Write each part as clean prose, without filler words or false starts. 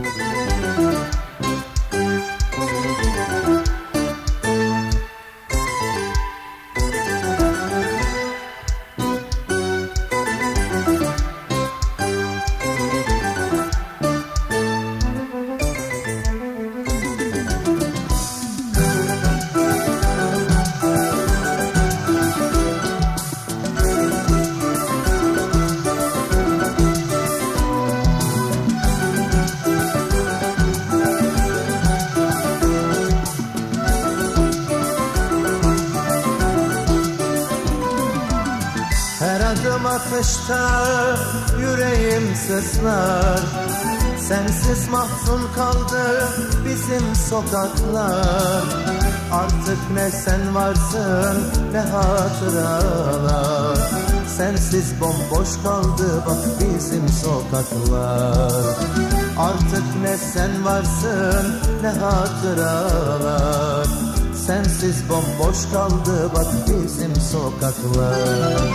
Ateşte yüreğim sızlar, sensiz mahzun kaldı bizim sokaklar. Artık ne sen varsın ne hatıralar, sensiz bomboş kaldı bak bizim sokaklar. Artık ne sen varsın ne hatıralar, sensiz bomboş kaldı bak bizim sokaklar.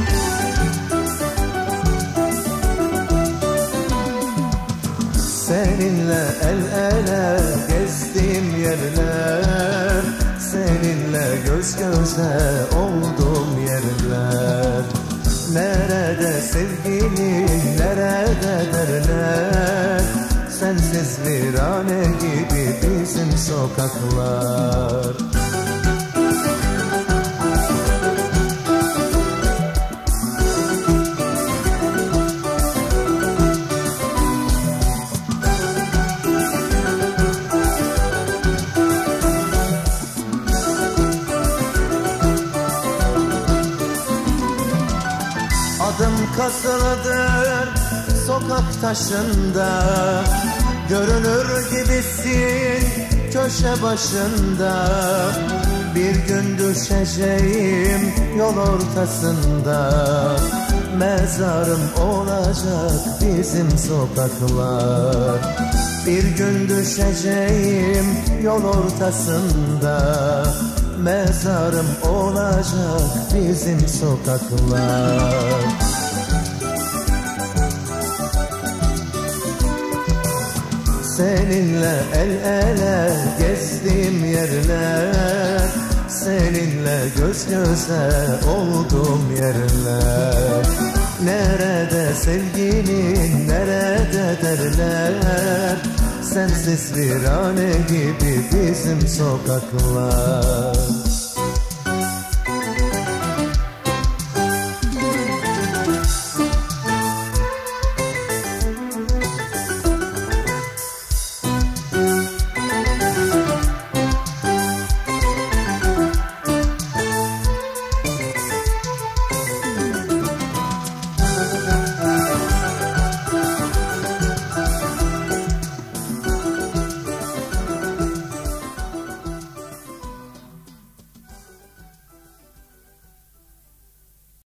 Seninle el ele gezdiğim yerler, seninle göz göze olduğum yerler. Nerede sevgilin, nerede derler, sensiz virane gibi bizim sokaklar. Adım kasılıdır sokak taşında, görünür gibisin köşe başında. Bir gün düşeceğim yol ortasında, mezarım olacak bizim sokaklar. Bir gün düşeceğim yol ortasında, mezarım olacak bizim sokaklar. Seninle el ele gezdiğim yerler, seninle göz göze olduğum yerler. Nerede sevgilin, nerede derler, sensiz virane gibi bizim sokaklar.